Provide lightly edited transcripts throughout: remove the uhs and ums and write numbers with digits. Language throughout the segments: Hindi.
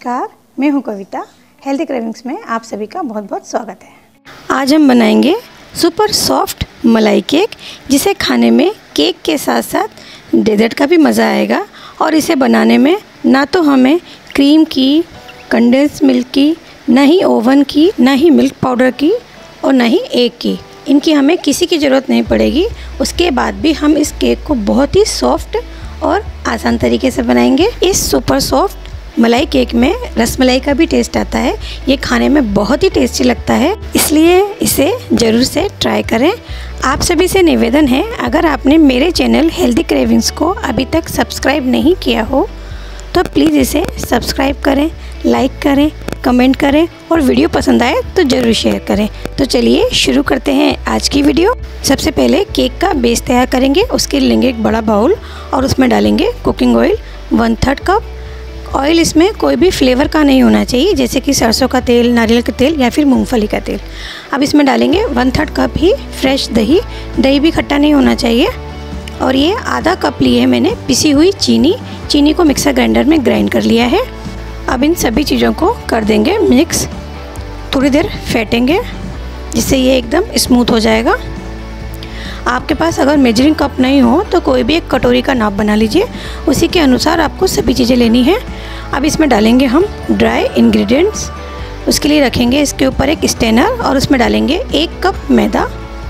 नमस्कार, मैं हूं कविता। हेल्दी क्रेविंग्स में आप सभी का बहुत बहुत स्वागत है। आज हम बनाएंगे सुपर सॉफ्ट मलाई केक, जिसे खाने में केक के साथ साथ डेजर्ट का भी मज़ा आएगा। और इसे बनाने में ना तो हमें क्रीम की, कंडेंस मिल्क की, ना ही ओवन की, ना ही मिल्क पाउडर की और ना ही एग की, इनकी हमें किसी की ज़रूरत नहीं पड़ेगी। उसके बाद भी हम इस केक को बहुत ही सॉफ्ट और आसान तरीके से बनाएंगे। इस सुपर सॉफ्ट मलाई केक में रसमलाई का भी टेस्ट आता है। ये खाने में बहुत ही टेस्टी लगता है, इसलिए इसे ज़रूर से ट्राई करें। आप सभी से निवेदन है, अगर आपने मेरे चैनल हेल्दी क्रेविंग्स को अभी तक सब्सक्राइब नहीं किया हो तो प्लीज़ इसे सब्सक्राइब करें, लाइक करें, कमेंट करें और वीडियो पसंद आए तो ज़रूर शेयर करें। तो चलिए शुरू करते हैं आज की वीडियो। सबसे पहले केक का बेस तैयार करेंगे। उसके लिए लेंगे एक बड़ा बाउल और उसमें डालेंगे कुकिंग ऑयल 1/3 कप। ऑयल इसमें कोई भी फ्लेवर का नहीं होना चाहिए, जैसे कि सरसों का तेल, नारियल का तेल या फिर मूंगफली का तेल। अब इसमें डालेंगे 1/3 कप ही फ्रेश दही। दही भी खट्टा नहीं होना चाहिए। और ये आधा कप लिए है मैंने पिसी हुई चीनी। चीनी को मिक्सर ग्राइंडर में ग्राइंड कर लिया है। अब इन सभी चीज़ों को कर देंगे मिक्स। थोड़ी देर फेंटेंगे जिससे ये एकदम स्मूथ हो जाएगा। आपके पास अगर मेजरिंग कप नहीं हो तो कोई भी एक कटोरी का नाप बना लीजिए, उसी के अनुसार आपको सभी चीज़ें लेनी है। अब इसमें डालेंगे हम ड्राई इंग्रेडिएंट्स। उसके लिए रखेंगे इसके ऊपर एक स्टेनर और उसमें डालेंगे 1 कप मैदा।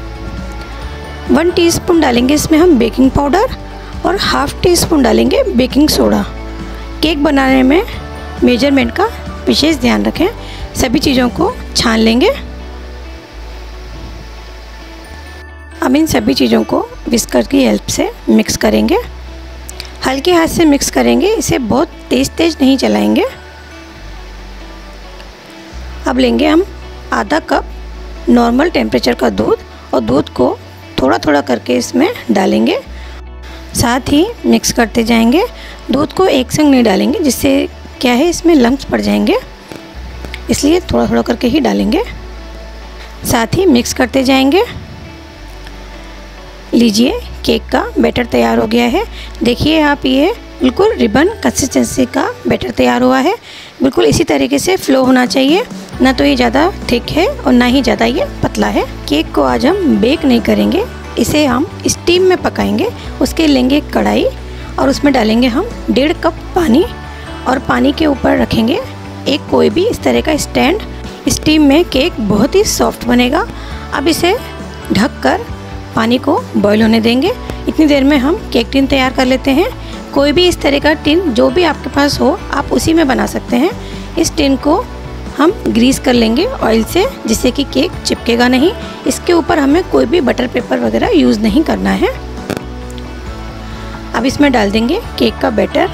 1 टीस्पून डालेंगे इसमें हम बेकिंग पाउडर और हाफ टी स्पून डालेंगे बेकिंग सोडा। केक बनाने में मेजरमेंट का विशेष ध्यान रखें। सभी चीज़ों को छान लेंगे। अब इन सभी चीज़ों को विस्कर की हेल्प से मिक्स करेंगे। हल्के हाथ से मिक्स करेंगे, इसे बहुत तेज़ नहीं चलाएंगे। अब लेंगे हम आधा कप नॉर्मल टेम्परेचर का दूध और दूध को थोड़ा थोड़ा करके इसमें डालेंगे। साथ ही मिक्स करते जाएंगे। दूध को एक संग नहीं डालेंगे, जिससे क्या है इसमें लम्स पड़ जाएंगे, इसलिए थोड़ा थोड़ा करके ही डालेंगे। साथ ही मिक्स करते जाएंगे। लीजिए, केक का बैटर तैयार हो गया है। देखिए आप, ये बिल्कुल रिबन कंसिस्टेंसी का बैटर तैयार हुआ है। बिल्कुल इसी तरीके से फ्लो होना चाहिए, ना तो ये ज़्यादा थिक है और ना ही ज़्यादा ये पतला है। केक को आज हम बेक नहीं करेंगे, इसे हम स्टीम में पकाएंगे। उसके लेंगे एक कढ़ाई और उसमें डालेंगे हम 1.5 कप पानी और पानी के ऊपर रखेंगे एक कोई भी इस तरह का स्टैंड। स्टीम में केक बहुत ही सॉफ्ट बनेगा। अब इसे ढककर पानी को बॉईल होने देंगे। इतनी देर में हम केक टिन तैयार कर लेते हैं। कोई भी इस तरह का टिन जो भी आपके पास हो, आप उसी में बना सकते हैं। इस टिन को हम ग्रीस कर लेंगे ऑयल से, जिससे कि केक चिपकेगा नहीं। इसके ऊपर हमें कोई भी बटर पेपर वगैरह यूज़ नहीं करना है। अब इसमें डाल देंगे केक का बैटर।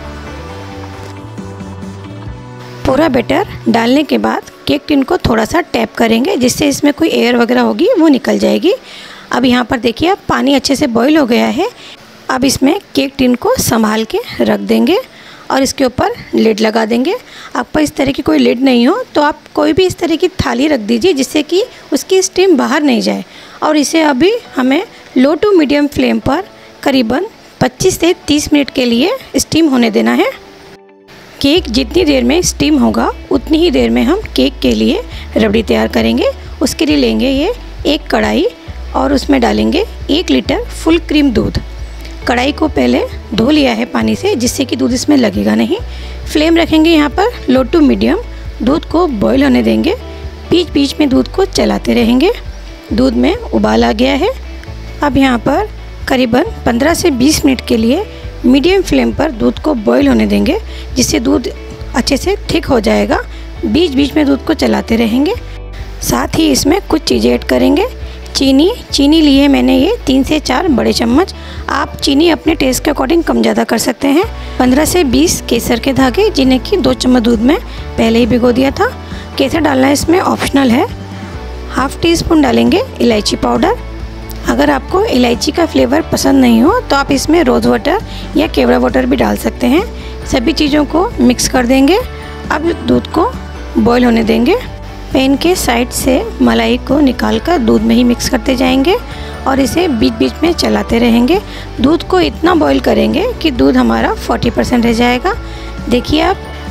पूरा बैटर डालने के बाद केक टिन को थोड़ा सा टैप करेंगे, जिससे इसमें कोई एयर वगैरह होगी वो निकल जाएगी। अब यहाँ पर देखिए, अब पानी अच्छे से बॉईल हो गया है। अब इसमें केक टिन को संभाल के रख देंगे और इसके ऊपर लिड लगा देंगे। आपको इस तरह की कोई लिड नहीं हो तो आप कोई भी इस तरह की थाली रख दीजिए, जिससे कि उसकी स्टीम बाहर नहीं जाए। और इसे अभी हमें लो टू मीडियम फ्लेम पर करीबन 25 से 30 मिनट के लिए स्टीम होने देना है। केक जितनी देर में स्टीम होगा उतनी ही देर में हम केक के लिए रबड़ी तैयार करेंगे। उसके लिए लेंगे ये एक कढ़ाई और उसमें डालेंगे 1 लीटर फुल क्रीम दूध। कढ़ाई को पहले धो लिया है पानी से, जिससे कि दूध इसमें लगेगा नहीं। फ्लेम रखेंगे यहाँ पर लो टू मीडियम। दूध को बॉईल होने देंगे। बीच बीच में दूध को चलाते रहेंगे। दूध में उबाल आ गया है। अब यहाँ पर करीबन 15 से 20 मिनट के लिए मीडियम फ्लेम पर दूध को बॉईल होने देंगे, जिससे दूध अच्छे से थिक हो जाएगा। बीच बीच में दूध को चलाते रहेंगे। साथ ही इसमें कुछ चीज़ें ऐड करेंगे। चीनी ली है मैंने ये 3 से 4 बड़े चम्मच। आप चीनी अपने टेस्ट के अकॉर्डिंग कम ज़्यादा कर सकते हैं। 15 से 20 केसर के धागे, जिन्हें कि 2 चम्मच दूध में पहले ही भिगो दिया था। केसर डालना इसमें ऑप्शनल है। हाफ टी स्पून डालेंगे इलायची पाउडर। अगर आपको इलायची का फ्लेवर पसंद नहीं हो तो आप इसमें रोज़ वाटर या केवड़ा वाटर भी डाल सकते हैं। सभी चीज़ों को मिक्स कर देंगे। अब दूध को बॉईल होने देंगे। पैन के साइड से मलाई को निकालकर दूध में ही मिक्स करते जाएंगे और इसे बीच बीच में चलाते रहेंगे। दूध को इतना बॉईल करेंगे कि दूध हमारा 40% रह जाएगा। देखिए आप,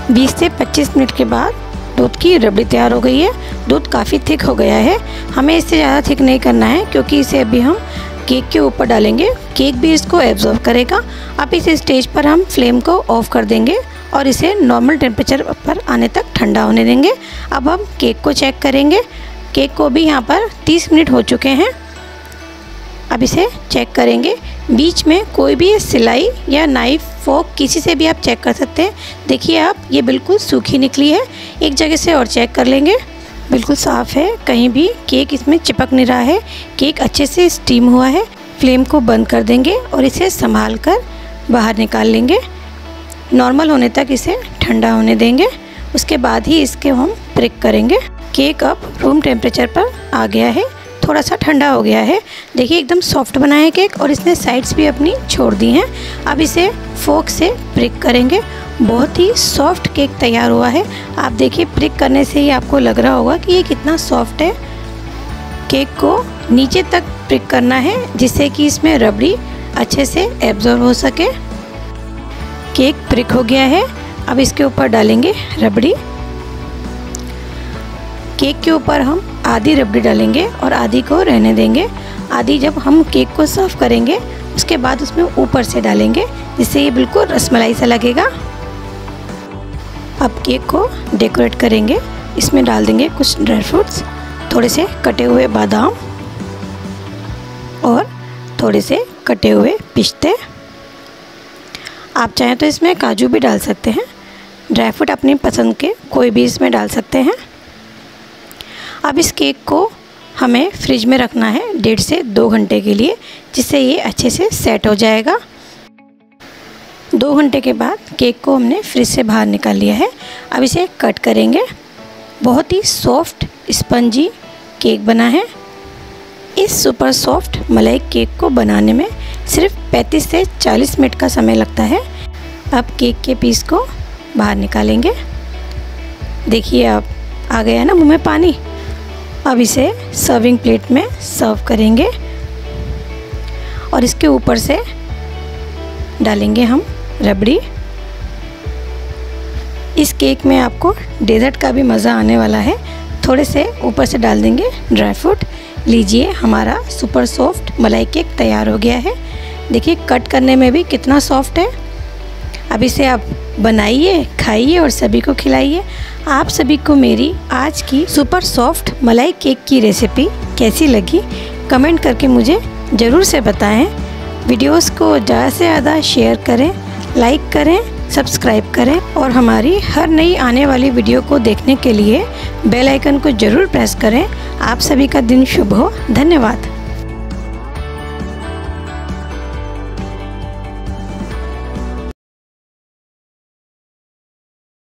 20 से 25 मिनट के बाद दूध की रबड़ी तैयार हो गई है। दूध काफ़ी थिक हो गया है, हमें इससे ज़्यादा थिक नहीं करना है क्योंकि इसे अभी हम केक के ऊपर डालेंगे। केक भी इसको एब्जॉर्ब करेगा। अब इस स्टेज पर हम फ्लेम को ऑफ कर देंगे और इसे नॉर्मल टेम्परेचर पर आने तक ठंडा होने देंगे। अब हम केक को चेक करेंगे। केक को भी यहाँ पर 30 मिनट हो चुके हैं। अब इसे चेक करेंगे। बीच में कोई भी सिलाई या नाइफ फोक किसी से भी आप चेक कर सकते हैं। देखिए आप, ये बिल्कुल सूखी निकली है। एक जगह से और चेक कर लेंगे, बिल्कुल साफ़ है, कहीं भी केक इसमें चिपक नहीं रहा है। केक अच्छे से स्टीम हुआ है। फ्लेम को बंद कर देंगे और इसे संभाल कर बाहर निकाल लेंगे। नॉर्मल होने तक इसे ठंडा होने देंगे, उसके बाद ही इसके हम प्रिक करेंगे। केक अब रूम टेम्परेचर पर आ गया है, थोड़ा सा ठंडा हो गया है। देखिए एकदम सॉफ्ट बना है केक और इसने साइड्स भी अपनी छोड़ दी हैं। अब इसे फोक से प्रिक करेंगे। बहुत ही सॉफ्ट केक तैयार हुआ है। आप देखिए, प्रिक करने से ही आपको लग रहा होगा कि ये कितना सॉफ्ट है। केक को नीचे तक प्रिक करना है जिससे कि इसमें रबड़ी अच्छे से एब्जॉर्ब हो सके। केक प्रिक हो गया है। अब इसके ऊपर डालेंगे रबड़ी। केक के ऊपर हम आधी रबड़ी डालेंगे और आधी को रहने देंगे। आधी जब हम केक को सर्व करेंगे उसके बाद उसमें ऊपर से डालेंगे, जिससे ये बिल्कुल रसमलाई सा लगेगा। अब केक को डेकोरेट करेंगे। इसमें डाल देंगे कुछ ड्राई फ्रूट्स, थोड़े से कटे हुए बादाम और थोड़े से कटे हुए पिस्ते। आप चाहें तो इसमें काजू भी डाल सकते हैं। ड्राई फ्रूट अपनी पसंद के कोई भी इसमें डाल सकते हैं। अब इस केक को हमें फ्रिज में रखना है 1.5 से 2 घंटे के लिए, जिससे ये अच्छे से सेट हो जाएगा। 2 घंटे के बाद केक को हमने फ्रिज से बाहर निकाल लिया है। अब इसे कट करेंगे। बहुत ही सॉफ्ट स्पंजी केक बना है। इस सुपर सॉफ्ट मलाई केक को बनाने में सिर्फ 35 से 40 मिनट का समय लगता है। अब केक के पीस को बाहर निकालेंगे। देखिए आप, आ गया ना मुंह में पानी। अब इसे सर्विंग प्लेट में सर्व करेंगे और इसके ऊपर से डालेंगे हम रबड़ी। इस केक में आपको डेजर्ट का भी मज़ा आने वाला है। थोड़े से ऊपर से डाल देंगे ड्राई फ्रूट। लीजिए, हमारा सुपर सॉफ्ट मलाई केक तैयार हो गया है। देखिए कट करने में भी कितना सॉफ्ट है। अब इसे आप बनाइए, खाइए और सभी को खिलाइए। आप सभी को मेरी आज की सुपर सॉफ्ट मलाई केक की रेसिपी कैसी लगी, कमेंट करके मुझे ज़रूर से बताएं। वीडियोस को ज़्यादा से ज़्यादा शेयर करें, लाइक करें, सब्सक्राइब करें और हमारी हर नई आने वाली वीडियो को देखने के लिए बेल आइकन को ज़रूर प्रेस करें। आप सभी का दिन शुभ हो। धन्यवाद।